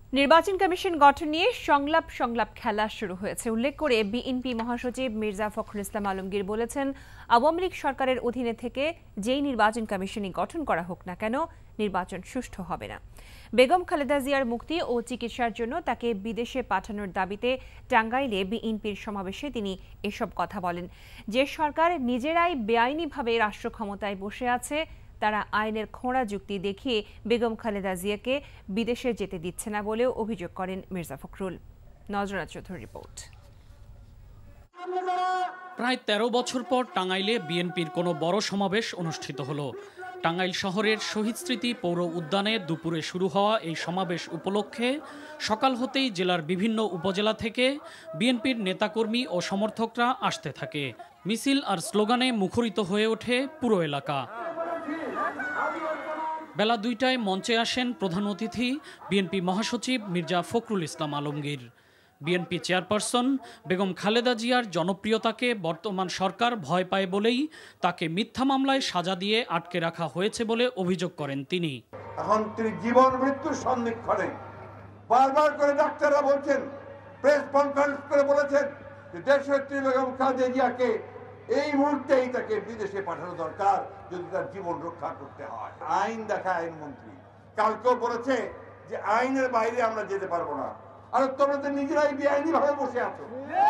নির্বাচন কমিশন গঠন নিয়ে সংলাপ খেলা শুরু হয়েছে। উল্লেখ করে বিএনপি মহাসচিব মির্জা ফখরুল ইসলাম আলমগীর বলেছেন, আওয়ামী লীগ সরকারের অধীনে থেকে যেই নির্বাচন কমিশনই গঠন করা হোক না কেন, নির্বাচন সুষ্ঠু হবে না। বেগম খালেদা জিয়ার মুক্তি ও চিকিৎসার জন্য তাকে বিদেশে পাঠানোর দাবিতে টাঙ্গাইলে বিএনপির সমাবেশে তিনি এসব কথা বলেন। যে সরকার নিজেরাই বেআইনিভাবে রাষ্ট্র ক্ষমতায় বসে আছে, তারা আইনের খোঁড়া যুক্তি দেখিয়ে বেগম খালেদা জিয়াকে বিদেশে যেতে দিচ্ছে না বলেও অভিযোগ করেন মির্জা ফখরুল। নজরানা চৌধুরীর রিপোর্ট। প্রায় ১৩ বছর পর টাঙ্গাইলে বিএনপির কোনো বড় সমাবেশ অনুষ্ঠিত হলো। টাঙ্গাইল শহরের শহীদ স্মৃতি পৌর উদ্যানে দুপুরে শুরু হওয়া এই সমাবেশ উপলক্ষে সকাল হতেই জেলার বিভিন্ন উপজেলা থেকে বিএনপির নেতাকর্মী ও সমর্থকরা আসতে থাকে। মিছিল আর স্লোগানে মুখরিত হয়ে ওঠে পুরো এলাকা। বেলা ২টায় মঞ্চে আসেন প্রধান অতিথি বিএনপি মহাসচিব মির্জা ফখরুল ইসলাম আলমগীর। বিএনপি চেয়ারপারসন বেগম খালেদা জিয়ার জনপ্রিয়তাকে বর্তমান সরকার ভয় পায় বলেই তাকে মিথ্যা মামলায় সাজা দিয়ে আটকে রাখা হয়েছে বলে অভিযোগ করেন তিনি। এখন তিনি জীবন মৃত্যুর সন্ধিক্ষণে বারবার করে ডাক্তাররা বলছেন, প্রেস কনফারেন্স করে বলেছেন যে দেশনেত্রী বেগম খালেদা জিয়াকে এই মুহূর্তেই তাকে বিদেশে পাঠানো দরকার যদি তার জীবন রক্ষা করতে হয়। আইন দেখা আইনমন্ত্রী কালকেও বলেছে যে আইনের বাইরে আমরা যেতে পারবো না। আর তোমরা তো নিজেরাই বেআইনি ভাবে বসে আছো।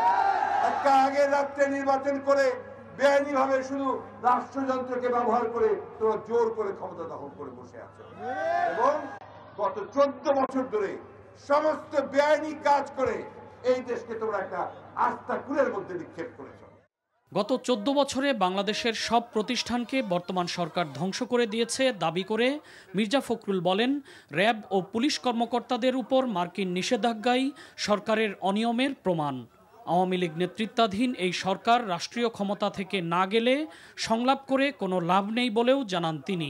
একটা আগের রাত্রে নির্বাচন করে বেআইনি ভাবে শুধু রাষ্ট্রযন্ত্রকে ব্যবহার করে তোমরা জোর করে ক্ষমতা দখল করে বসে আছো এবং গত 14 বছর ধরে সমস্ত বেআইনি কাজ করে এই দেশকে তোমরা একটা আস্থা কুলের মধ্যে নিক্ষেপ করেছো। গত 14 বছরে বাংলাদেশের সব প্রতিষ্ঠানকে বর্তমান সরকার ধ্বংস করে দিয়েছে দাবি করে মির্জা ফখরুল বলেন, র্যাব ও পুলিশ কর্মকর্তাদের উপর মার্কিন নিষেধাজ্ঞাই সরকারের অনিয়মের প্রমাণ। আওয়ামী লীগ নেতৃত্বাধীন এই সরকার রাষ্ট্রীয় ক্ষমতা থেকে না গেলে সংলাপ করে কোনো লাভ নেই বলেও জানান তিনি।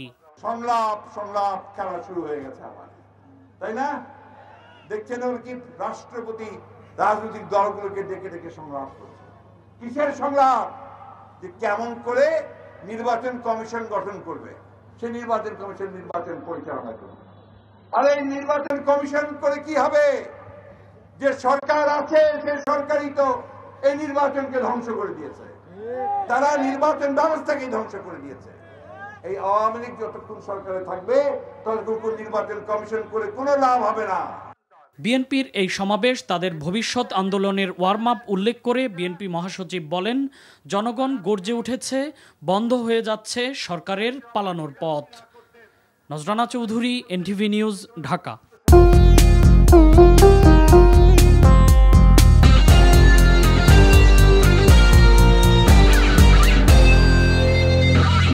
সংলাপ খেলা শুরু হয়ে গেছে আবার, তাই না? দেখছেন কি রাষ্ট্রপতি রাজনৈতিক দলগুলোকে ডেকে ডেকে সংলাপ করছে। কিসের সংলাপ? যে কেমন করে নির্বাচন কমিশন গঠন করবে, সে নির্বাচন কমিশন নির্বাচন পরিচালনা করবে। আর এই নির্বাচন কমিশন করে কি হবে? যে সরকার আছে সে সরকারই তো এই নির্বাচনকে ধ্বংস করে দিয়েছে, তারা নির্বাচন ব্যবস্থাকে ধ্বংস করে দিয়েছে। এই আওয়ামী লীগ যতক্ষণ সরকারে থাকবে ততক্ষণ নির্বাচন কমিশন করে কোনো লাভ হবে না। বিএনপির এই সমাবেশ তাদের ভবিষ্যৎ আন্দোলনের ওয়ার্ম আপ উল্লেখ করে বিএনপি মহাসচিব বলেন, জনগণ গর্জে উঠেছে, বন্ধ হয়ে যাচ্ছে সরকারের পালানোর পথ। Nazrana Chowdhury, NTV news, Dhaka.